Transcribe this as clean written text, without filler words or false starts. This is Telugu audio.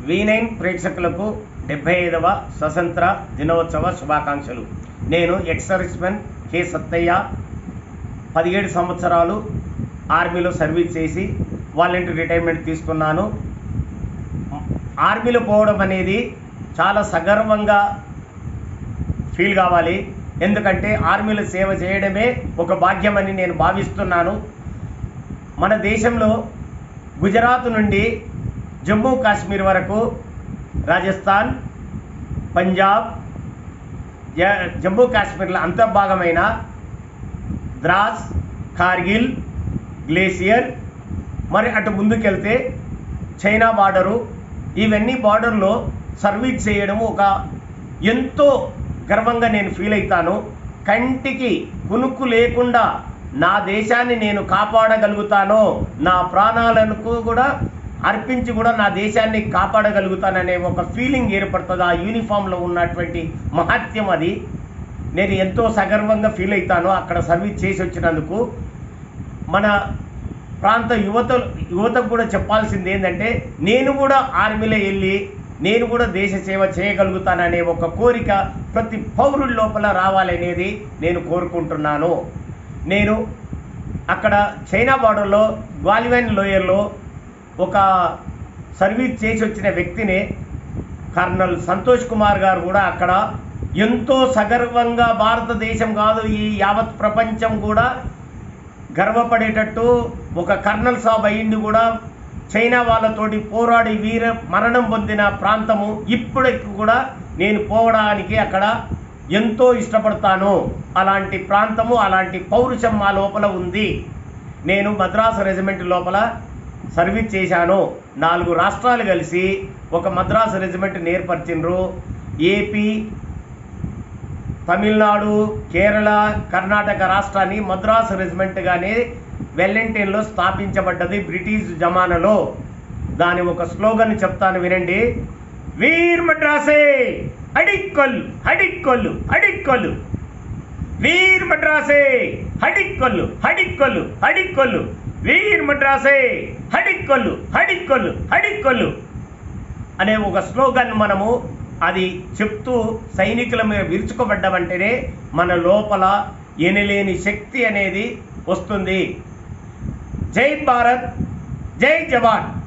V9 ప్రేక్షకులకు 75వ స్వతంత్ర దినోత్సవ శుభాకాంక్షలు. నేను ఎక్స్ సర్వీస్మెన్ కె సత్తయ్య. 17 సంవత్సరాలు ఆర్మీలో సర్వీస్ చేసి వాలంటీర్ రిటైర్మెంట్ తీసుకున్నాను. ఆర్మీలో పోవడం అనేది చాలా సగర్వంగా ఫీల్ కావాలి. ఎందుకంటే ఆర్మీలో సేవ చేయడమే ఒక భాగ్యమని నేను భావిస్తున్నాను. మన దేశంలో గుజరాత్ నుండి జమ్మూ కాశ్మీర్ వరకు, రాజస్థాన్, పంజాబ్, జమ్మూ కాశ్మీర్ల అంతర్భాగమైన ద్రాస్, కార్గిల్, గ్లేసియర్, మరి అటు ముందుకెళ్తే చైనా బార్డరు, ఇవన్నీ బార్డర్లో సర్వీస్ చేయడం ఒక ఎంతో గర్వంగా నేను ఫీల్ అవుతాను. కంటికి కునుకు లేకుండా నా దేశాన్ని నేను కాపాడగలుగుతాను, నా ప్రాణాలను కూడా అర్పించి కూడా నా దేశాన్ని కాపాడగలుగుతాననే ఒక ఫీలింగ్ ఏర్పడుతుంది. ఆ యూనిఫామ్లో ఉన్నటువంటి మహత్యం అది నేను ఎంతో సగర్వంగా ఫీల్ అవుతాను అక్కడ సర్వీస్ చేసి వచ్చినందుకు. మన ప్రాంత యువతకు కూడా చెప్పాల్సింది ఏంటంటే, నేను కూడా ఆర్మీలో వెళ్ళి నేను కూడా దేశ సేవ చేయగలుగుతాననే ఒక కోరిక ప్రతి పౌరుడి లోపల రావాలనేది నేను కోరుకుంటున్నాను. నేను అక్కడ చైనా బార్డర్లో గ్వాలియర్ లోయర్లో ఒక సర్వీస్ చేసి వచ్చిన వ్యక్తిని కర్నల్ సంతోష్ కుమార్ గారు కూడా అక్కడ ఎంతో సగర్వంగా భారతదేశం కాదు ఈ యావత్ ప్రపంచం కూడా గర్వపడేటట్టు ఒక కర్నల్ సాబ్ అయ్యింది కూడా చైనా వాళ్ళతోటి పోరాడి వీర మరణం పొందిన ప్రాంతము. ఇప్పటికి కూడా నేను పోవడానికి అక్కడ ఎంతో ఇష్టపడతాను. అలాంటి ప్రాంతము, అలాంటి పౌరుషం మా లోపల ఉంది. నేను మద్రాసు రెజిమెంట్ లోపల సర్వీస్ చేశాను. 4 రాష్ట్రాలు కలిసి ఒక మద్రాసు రెజిమెంట్ ఏర్పరిచిండ్రు. ఏపీ, తమిళనాడు, కేరళ, కర్ణాటక రాష్ట్రాన్ని మద్రాసు రెజిమెంట్గానే వెల్లెంటైన్లో స్థాపించబడ్డది బ్రిటిష్ జమానాలో. దాని ఒక స్లోగన్ చెప్తాను వినండి. వీర్ మద్రాసే హడిక్కొల్లు హడిక్కొల్లు హడిక్కొల్లు, వీర్ మద్రాసే హడిక్కొల్లు హడిక్కొల్లు హడిక్కొల్లు, వీర్ మద్రాసే హడిక్కొల్లు హడిక్కొల్లు హడిక్కొల్లు అనే ఒక స్లోగన్ మనము అది చెప్తూ సైనికుల మీద విరుచుకోబడ్డామంటేనే మన లోపల ఎనలేని శక్తి అనేది వస్తుంది. జై భారత్, జై జవాన్.